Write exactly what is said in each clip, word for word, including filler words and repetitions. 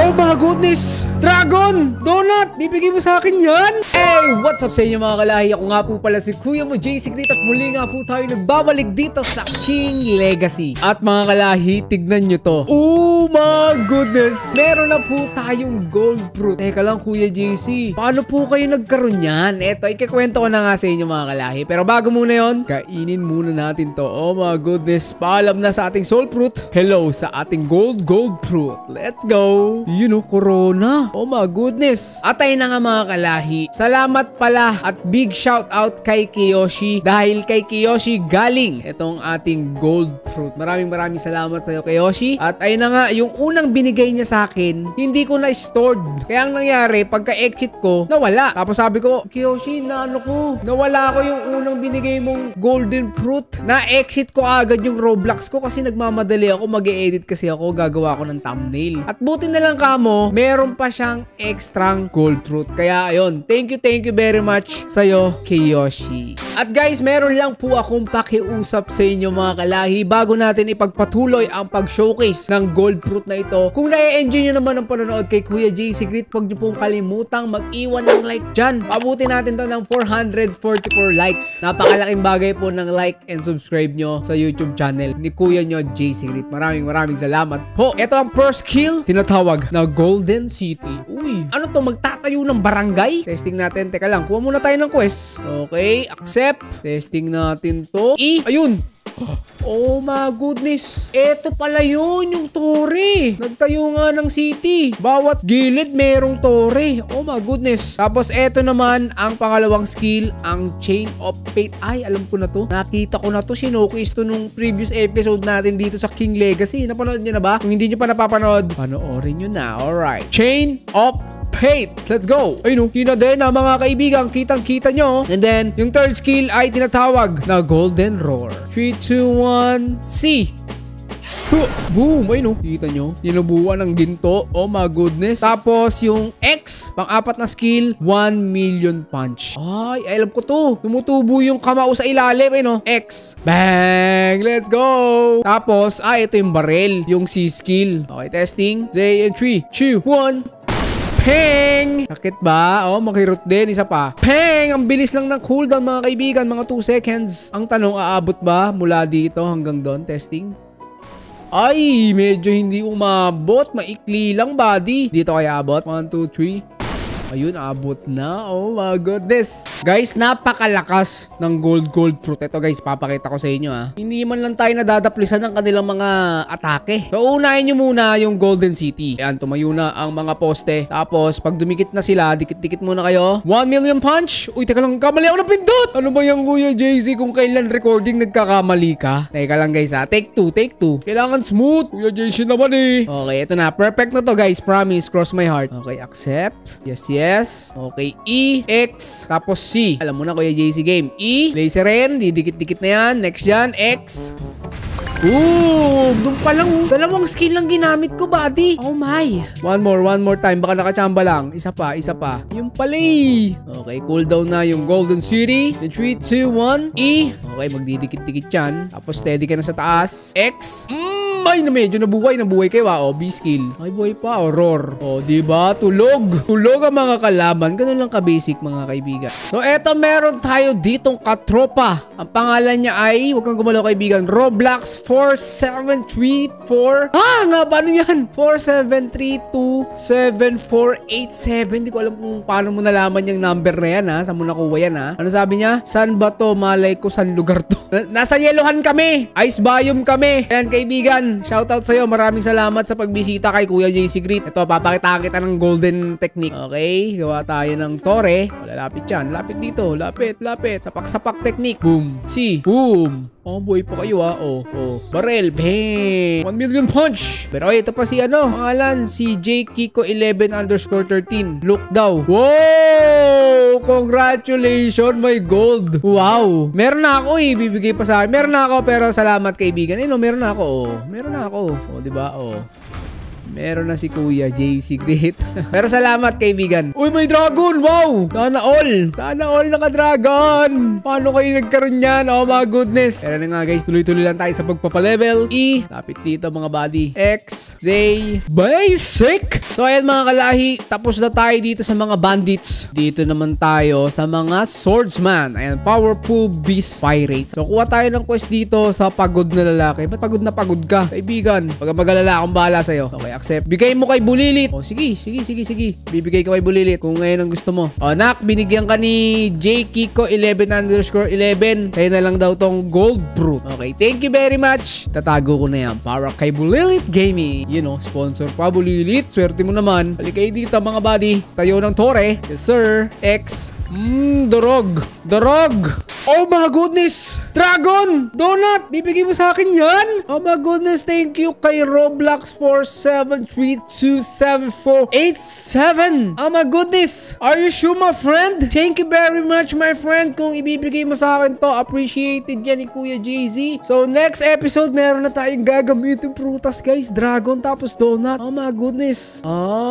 Oh my goodness! Dragon! Donut! Bibigay mo sa akin yan? Hey! What's up sa inyo mga kalahi? Ako nga po pala si Kuya mo, J C Great, at muli nga po tayo nagbabalik dito sa King Legacy. At mga kalahi, tignan nyo to. Oh my goodness! Meron na po tayong gold fruit. Teka lang Kuya J C, paano po kayo nagkaroon yan? Eto, ikikwento ko na nga sa inyo mga kalahi. Pero bago muna yon, kainin muna natin to. Oh my goodness! Paalam na sa ating soul fruit. Hello sa ating gold gold fruit. Let's go! You know, Corona. Oh my goodness. At ayun na nga mga kalahi. Salamat pala at big shout out kay Kiyoshi. Dahil kay Kiyoshi galing itong ating gold fruit. Maraming maraming salamat sa iyo Kiyoshi. At ayun na nga, yung unang binigay niya sa akin, hindi ko na stored. Kaya ang nangyari, pagka-exit ko, nawala. Tapos sabi ko, Kiyoshi, na ano ko? Nawala ko yung unang binigay mong golden fruit. Na-exit ko agad yung Roblox ko kasi nagmamadali ako. Mag-e-edit kasi ako. Gagawa ko ng thumbnail. At buti na lang kamo, meron pa siyang extrang gold fruit. Kaya ayun, thank you, thank you very much sa'yo, Kiyoshi. At guys, meron lang po akong pakiusap sa inyo mga kalahi bago natin ipagpatuloy ang pag-showcase ng gold fruit na ito. Kung na-enjoy nyo naman ang panonood kay Kuya J C Great, huwag nyo pong kalimutang mag-iwan ng like dyan. Pabuti natin to ng four hundred forty-four likes. Napakalaking bagay po ng like and subscribe nyo sa YouTube channel ni Kuya nyo J C Great. Maraming maraming salamat po. Ito ang first kill, tinatawag na Golden City. Uy, ano to? Magtatayo ng barangay? Testing natin. Teka lang, kuha muna tayo ng quest. Okay, accept. Testing natin to. I, ayun. Oh my goodness. Eto pala yun, yung tore. Nagtayo nga ng city. Bawat gilid merong tore. Oh my goodness. Tapos eto naman ang pangalawang skill, ang Chain of Fate. Ay, alam ko na to. Nakita ko na to. Sinokis to nung previous episode natin dito sa King Legacy. Napanood nyo na ba? Kung hindi nyo pa napapanood, panoorin nyo na. Alright. Chain of Fate. Let's go. Ayun, no, yun na din na mga kaibigan. Kitang-kita nyo. And then, yung third skill ay tinatawag na Golden Roar. three, two, one, C. Boom! Ayun, no, kita nyo. Tinubuan ng ginto. Oh my goodness. Tapos, yung X, pang-apat na skill, one million punch. Ay, alam ko to. Tumutubo yung kamao sa ilalim. Ayun, no. X. Bang! Let's go! Tapos, ay, ito yung barrel. Yung C skill. Okay, testing. J in three, two, one. Peng! Sakit ba? Oh, makirot din. Isa pa. Peng! Ang bilis lang ng cooldown mga kaibigan. Mga two seconds. Ang tanong, aabot ba mula dito hanggang doon? Testing. Ay, medyo hindi umabot. Maikli lang, buddy. Dito kaya abot. one, two, three. Ayun, abot na. Oh my goodness. Guys, napakalakas ng gold gold fruit. Ito guys, papakita ko sa inyo ha. Hindi man lang tayo nadadaplisan ng kanilang mga atake. So, unahin nyo muna yung Golden City. Ayan, tumayo na ang mga poste. Tapos, pag dumikit na sila, dikit-dikit muna kayo. one million punch. Uy, teka lang, kamali ako ng pindot. Ano ba yung Kuya J C kung kailan recording nagkakamali ka? Teka lang guys ha. Take two, take two. Kailangan smooth. Kuya J C naman eh. Okay, ito na. Perfect na to guys. Promise. Cross my heart. Okay, accept. Yes, yes. Yes. Okay. E, X, tapos C. Alam mo na Kuya J C game. E, laser rin. Didikit-dikit na yan. Next yan. X. Ooh, doon pa lang. Dalawang skill lang ginamit ko, buddy. Oh my. One more, one more time. Baka nakachamba lang. Isa pa, isa pa. Yung pala eh. Okay, cooldown na yung Golden City. three, two, one. E. Okay, magdidikit-dikit yan. Tapos steady ka na sa taas. X. Mm. Ay, na medyo nabuhay, nabuhay kayo ah. O, B skill. Ay, buhay pa. O, roar. O, diba? Tulog. Tulog ang mga kalaban. Ganun lang ka-basic, mga kaibigan. So, eto, meron tayo ditong katropa. Ang pangalan niya ay, huwag kang gumalaw kaibigan, Roblox four seven three four. Ah, nga ba? Ano yan? four seven three two seven four eight seven. Hindi ko alam kung paano mo nalaman yung number na yan ha. Saan mo nakuha yan ha? Ano sabi niya? Saan ba to? Malay ko saan lugar to. Nasa Yelohan kami. Ice biome kami. Ayan, kaibigan. Shoutout sa'yo. Maraming salamat sa pagbisita kay Kuya J C Great. Ito, papakitaan kita ng golden technique. Okay, gawa tayo ng tore. O, lalapit yan. Lapit dito. Lapit, lapit. Sapak-sapak technique. Boom. C. Boom. Oh, boy pa kayo ha. Oh, oh. Barrel. Bang. one million punch. Pero ito pa si ano. Pangalan, si J Kiko eleven underscore thirteen. Look daw. Wow! Congratulations, my gold. Wow. Meron na ako eh. Bibigay pa sa akin. Meron na ako pero salamat kaibigan. Eh no, meron na ako. Oh. Meron na ako. Oh, diba? Oh. Meron na si Kuya J C Great. Pero salamat kaibigan. Uy, may dragon! Wow! Sana all! Sana all naka-dragon! Paano kayo nagkaroon yan? Oh my goodness! Pero na nga guys, tuloy-tuloy lang tayo sa pagpapalevel. E, lapit dito mga buddy. X, Z, basic! So ayan mga kalahi, tapos na tayo dito sa mga bandits. Dito naman tayo sa mga swordsman. Ayan, powerful beast pirates. So kuha tayo ng quest dito sa pagod na lalaki. Ba't pagod na pagod ka? Kaibigan, pag magalala akong bahala sa'yo. Okay, accept. Bigay mo kay Bulilit. O sige, sige, sige, sige. Bibigay ko kay Bulilit kung ngayon ang gusto mo. O nak, binigyan ka ni J Kiko eleven underscore eleven. Kaya na lang daw tong gold brute. Okay, thank you very much. Tatago ko na yan para kay Bulilit Gaming. You know, sponsor pa Bulilit. Swerte mo naman. Balik kayo dito mga buddy. Tayo ng tore. Yes sir. X. Mmm, dorog. Dorog. Oh my goodness. Dragon. Donut. Bibigay mo sa akin yan? Oh my goodness. Thank you kay Roblox four seven three two seven four eight seven. Oh my goodness. Are you sure my friend? Thank you very much my friend. Kung ibibigay mo sa akin to, appreciated yan ni Kuya J Z. So next episode, meron na tayong gagamitin prutas guys. Dragon tapos donut. Oh my goodness.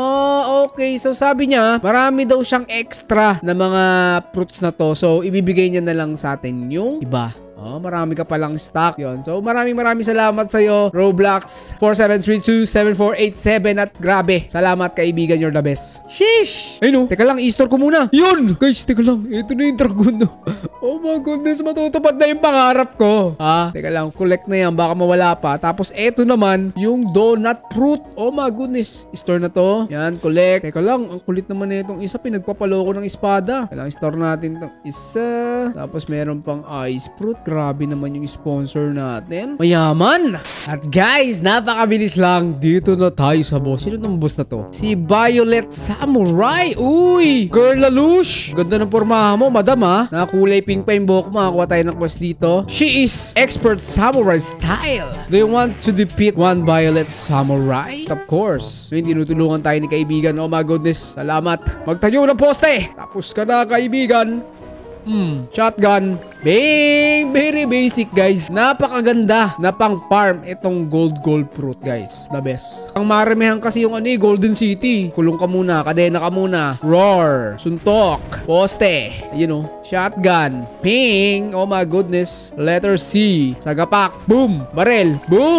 Ah, okay. So sabi niya, marami daw siyang extra na mga fruits na to. So ibibigay niya na lang sa atin yung iba. Oh, marami ka palang stock yon. So maraming maraming salamat sa iyo Roblox four seven three two seven four eight seven at grabe. Salamat kaibigan, you're the best. Sheesh. Ay no, teka lang, i-store ko muna. Yun. Guys, teka lang. Ito na yung dragon no. Oh my goodness, matutupad na yung pangarap ko. Ha? Teka lang, collect na yan, baka mawala pa. Tapos eto naman yung donut fruit. Oh my goodness, store na to. Yan, collect. Teka lang, ang kulit naman na itong isa, pinagpapaloko ng espada. Kailangan store natin itong isa. Tapos meron pang ice fruit. Grabe naman yung sponsor natin. Mayaman! At guys, napakabilis lang. Dito na tayo sa boss. Sino nang boss na to? Si Violet Samurai. Uy! Girl Lalush! Ganda ng pormahan mo, madam ha. Nakakulay pink pa yung buhok. Makakuha tayo ng quest dito. She is expert samurai style. Do you want to defeat one Violet Samurai? Of course. So, tinutulungan tayo ni kaibigan. Oh my goodness. Salamat. Magtayo ng poste. Tapos ka na kaibigan. Hmm, shotgun. Bang! Very basic guys. Napakaganda na pang farm itong gold gold fruit guys. The best. Ang maramihan kasi yung ano eh, Golden City. Kulong ka muna, kadena ka muna. Roar, suntok, poste, you know, shotgun, ping. Oh my goodness. Letter C, sagapak, boom, barel,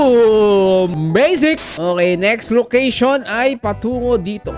boom. Basic. Okay, next location ay patungo dito.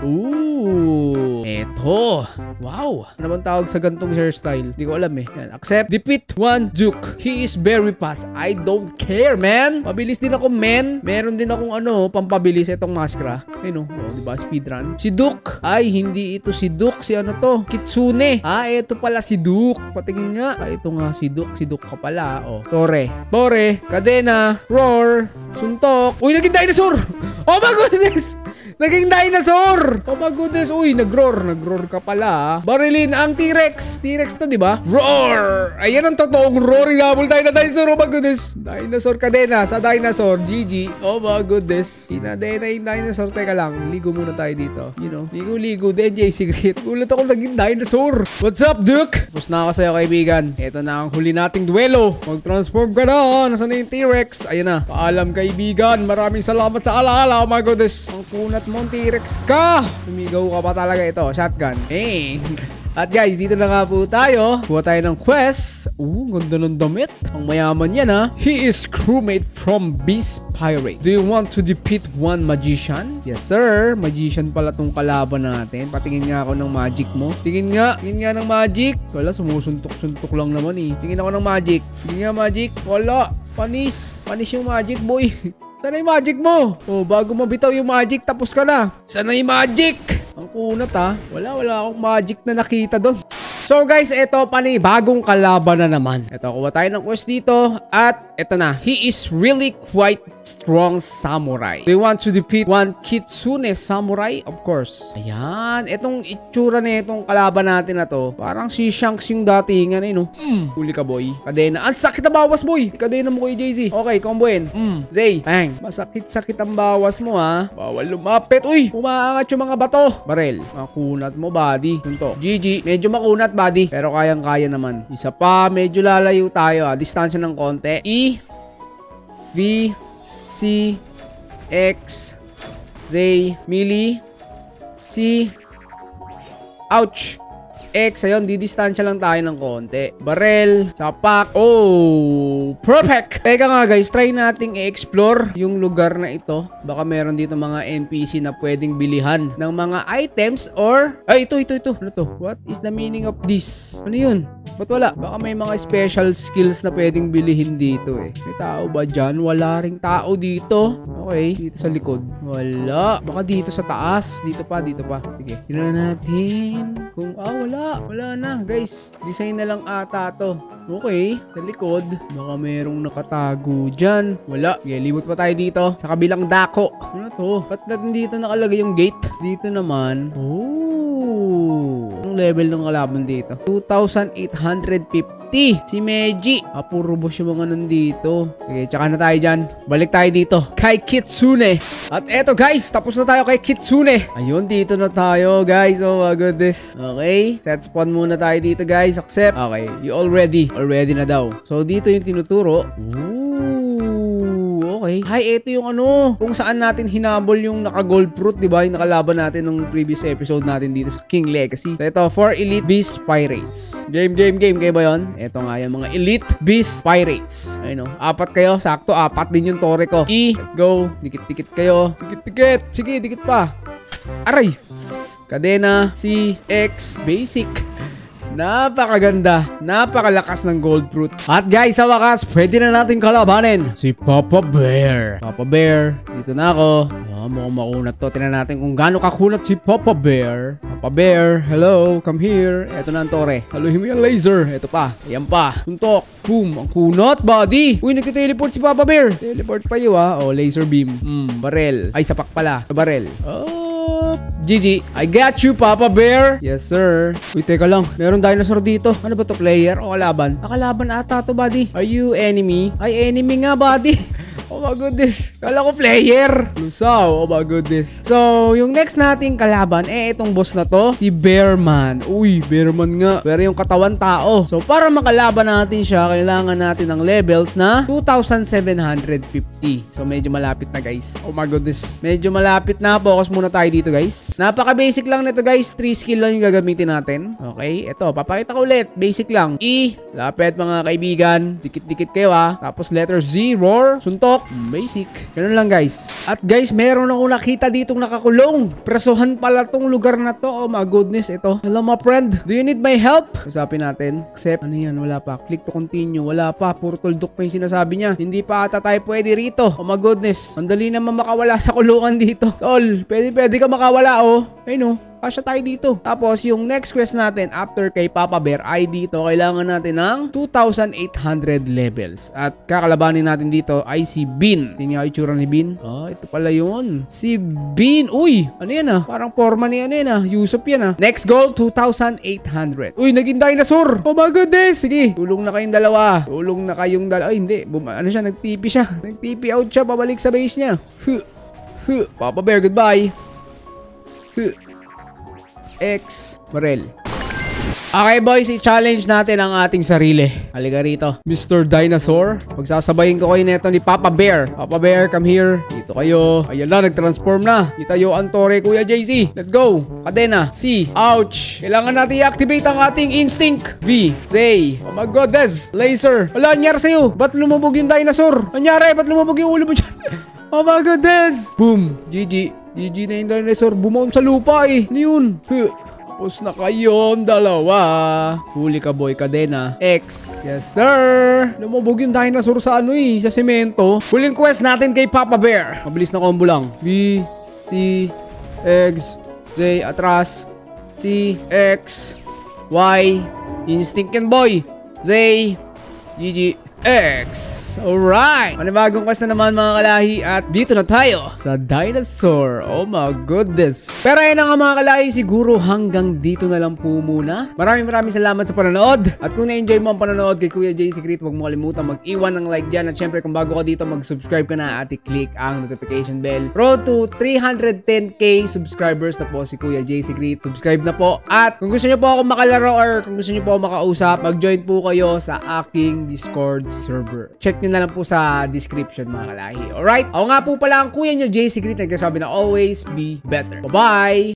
Ooh, eto. Wow. Ano naman tawag sa gantong hairstyle? Hindi ko alam eh. Yan. Accept. Defeat one Duke. He is very fast. I don't care, man. Mabilis din ako, man. Meron din akong ano, pampabilis itong maskara. Ayun o. Oh, diba? Speedrun. Si Duke. Ay, hindi ito si Duke. Si ano to? Kitsune. Ah, ito pala si Duke. Patingin nga. Ah, ito nga si Duke. Si Duke ka pala. Oh. Tore. Tore. Kadena. Roar. Suntok. Uy, naging dinosaur. Oh my goodness. Naging dinosaur. Oh my goodness. Uy, nag-roar. Nag-roar ka pala. Barilin ang T-Rex. T-Rex to, diba? Roar. Ayan ang totoong roar. Inabol tayo na dinosaur. Oh my goodness. Dinosaur kadena sa dinosaur. G G. Oh my goodness. Sinadena yung dinosaur. Teka lang. Ligo muna tayo dito. You know. Ligo-ligo. D J Secret. Gulat ako naging dinosaur. What's up, Duke? Tapos na ako sa'yo, kaibigan. Ito na ang huli nating duelo. Mag-transform ka na. Nasaan na yung T-Rex? Ayan na. Paalam, kaibigan. Maraming salamat sa alaala. Oh my goodness. Ang kunat mo, T-Rex ka. Tumigaw ka pa talaga ito. Shotgun. Hey. At guys, dito na nga po tayo. Kuha tayo ng quest. Uh, ganda ng damit. Ang mayaman yan ha. He is crewmate from Beast Pirate. Do you want to defeat one magician? Yes sir. Magician pala tong kalaban natin. Patingin nga ako ng magic mo. Tingin nga. Tingin nga ng magic. Wala, sumusuntok-suntok lang naman eh. Tingin ako ng magic. Tingin nga magic. Wala. Panis. Panis yung magic boy. Sana yung magic mo? Oh, bago mabitaw yung magic, tapos ka na. Sana yung magic? Ang kunat ha. Wala, wala akong magic na nakita doon. So guys, ito panibagong kalaban na naman. Ito, kuha tayo ng quest dito. At ito na. He is really quite strong samurai. They want to defeat one Kitsune samurai? Of course. Ayan. Itong itsura na itong kalaban natin na to. Parang si Shanks yung datingan eh, no? Mm. Huli ka, boy. Kadena. Ang sakit na bawas, boy. Kadena mo kay J Z. Okay, comboin. Mm. Zay. Bang. Masakit-sakit ang bawas mo, ha? Bawal lumapit. Uy! Umaangat yung mga bato. Barel. Makunat mo, buddy. Tunto. G G. Medyo makunat, buddy. Pero kayang-kaya naman. Isa pa. Medyo lalayo tayo, ha? Distansya ng konti. E. V. C. X. Zay, Mili, C, ouch, X, ayun, didistansya lang tayo ng konti. Barrel, sapak. Oh, perfect! Teka nga guys, try nating i-explore yung lugar na ito. Baka meron dito mga N P C na pwedeng bilihan ng mga items or... Ay, ito, ito, ito. Ano to? What is the meaning of this? Ano yun? Ba't wala? Baka may mga special skills na pwedeng bilihin dito eh. May tao ba dyan? Wala ring tao dito. Okay, dito sa likod. Wala. Baka dito sa taas. Dito pa, dito pa. Sige, tingnan natin. Kung, ah, wala. Wala na, guys. Design na lang ata to. Okay, sa likod. Baka merong nakatago dyan. Wala. Okay, libot pa tayo dito. Sa kabilang dako. Ano to? Ba't natin dito nakalagay yung gate? Dito naman. Oh. Anong level ng kalaban dito? two thousand eight hundred fifty. Si Meji. Ah, puro boss yung mga nandito. Okay, tsaka na tayo dyan. Balik tayo dito. Kay Kitsune. At eto guys, tapos na tayo kay Kitsune. Ayun, dito na tayo guys. Oh my goodness. Okay. Set spawn muna tayo dito guys. Accept. Okay. You already. Already na daw. So dito yung tinuturo. Ooh. Okay. Hi, ito yung ano. Kung saan natin hinabol yung naka-gold fruit. Diba? Yung nakalaban natin nung previous episode natin dito sa King Legacy. So ito, for Elite Beast Pirates. Game, game, game. Kayo ba yun? Ito nga yung mga Elite Beast Pirates. Ayun o. Apat kayo. Sakto. Apat din yung tore ko. E. Let's go. Dikit-dikit kayo. Dikit-dikit. Sige, dikit pa. Aray. Cadena, C, X, basic. Napakaganda. Napakalakas ng gold fruit. At guys, sa wakas, pwede na natin kalabanin si Papa Bear. Papa Bear, dito na ako. Ah, mukhang makunat to. Tingnan natin kung gaano kakunat si Papa Bear. Papa Bear, hello, come here. Ito na ang tore. Haluhin mo yung laser. Ito pa. Ayan pa. Tuntok. Boom. Ang kunat, buddy. Uy, nagka-teleport si Papa Bear. Teleport pa yun, ha. Oh, laser beam. Hmm, barrel. Ay, sapak pala. Barrel. Oh. G G. I got you, Papa Bear. Yes, sir. Uy, teka lang. Meron dinosaur dito. Ano ba to? Player o kalaban? Ah, kalaban ata to, buddy. Are you enemy? Ay, enemy nga, buddy. Oh my goodness. Kala ko player. Lusaw. Oh my goodness. So, yung next nating kalaban, eh, itong boss na to, si Bearman. Uy, Bearman nga. Pero yung katawan tao. So, para makalaban natin siya, kailangan natin ng levels na two thousand seven hundred fifty. So, medyo malapit na, guys. Oh my goodness. Medyo malapit na. Focus muna tayo dito, guys. Napaka-basic lang nito, guys. three skill lang yung gagamitin natin. Okay. Ito, papakita ko ulit. Basic lang. E. Lapit, mga kaibigan. Dikit-dikit kayo, ha. Tapos, letter Z. Roar. Suntok. Basic. Ganun lang guys. At guys, meron ako nakita ditong nakakulong. Presohan pala tong lugar na to. Oh my goodness, ito. Hello my friend. Do you need my help? Usapin natin. Accept. Ano yan? Wala pa. Click to continue. Wala pa. Puro tuldok pa yung sinasabi niya. Hindi pa ata tayo pwede rito. Oh my goodness. Ang dali naman makawala sa kulungan dito. Tol, pwede pwede ka makawala oh. Ayun oh. Kasya tayo dito. Tapos, yung next quest natin after kay Papa Bear ay dito. Kailangan natin ng two thousand eight hundred levels. At kakalabanin natin dito ay si Bean. Tingnan yung itsura ni Bean. Ah, ito pala yun. Si Bean. Uy, ano yan ah? Parang forma ni ano yan ah. Yusuf yan ah. Next goal, two thousand eight hundred. Uy, naging dinosaur. Oh my goodness. Sige, tulong na kayong dalawa. Tulong na kayong dalawa. Ay, hindi. Bum ano siya? Nag-T P siya. Nag-T P out siya. Pabalik sa base niya. Huh. Huh. Papa Bear, goodbye. Huh. X Barrel. Okay boys, i-challenge natin ang ating sarili. Halika rito, Mister Dinosaur. Pagsasabayin ko kayo neto ni Papa Bear. Papa Bear, come here. Dito kayo. Ayan na, nag-transform na. Itayo ang tore, Kuya J C. Let's go. Cadena. C. Ouch. Kailangan natin i-activate ang ating instinct. V. Z. Oh my goodness. Laser. Wala, anyari sa'yo. Ba't lumubog yung dinosaur? Anyari? Ba't lumubog yung ulo mo dyan? Oh my goodness. Boom. G G. G G na yung dinosaur. Bumaon sa lupa eh. Ano yun? Huh. Tapos na kayong dalawa. Huli ka boy, Cadena. X. Yes sir. Lumubog yung dinosaur sa ano eh. Sa semento. Huling quest natin kay Papa Bear. Mabilis na combo lang. B. C. X. J. Atras. C. X. Y. Instinct yan boy. Z. G G. X. Alright. Panibagong quest na naman mga kalahi. At dito na tayo sa dinosaur. Oh my goodness. Pero ayun na nga mga kalahi. Siguro hanggang dito na lang po muna. Maraming maraming salamat sa panonood. At kung na-enjoy mo ang panonood kay Kuya J Secret, huwag mo kalimutan mag-iwan ng like dyan. At syempre kung bago ka dito, mag-subscribe ka na at i-click ang notification bell. Road to three hundred ten K subscribers na po si Kuya J Secret. Subscribe na po. At kung gusto nyo po ako makalaro or kung gusto nyo po ako makausap, mag-join po kayo sa aking Discord server. Check nyo na lang po sa description mga kalahi. Alright? Ako nga po pala ang kuya nyo, J C Greet, nagkasabi na always be better. Bye-bye!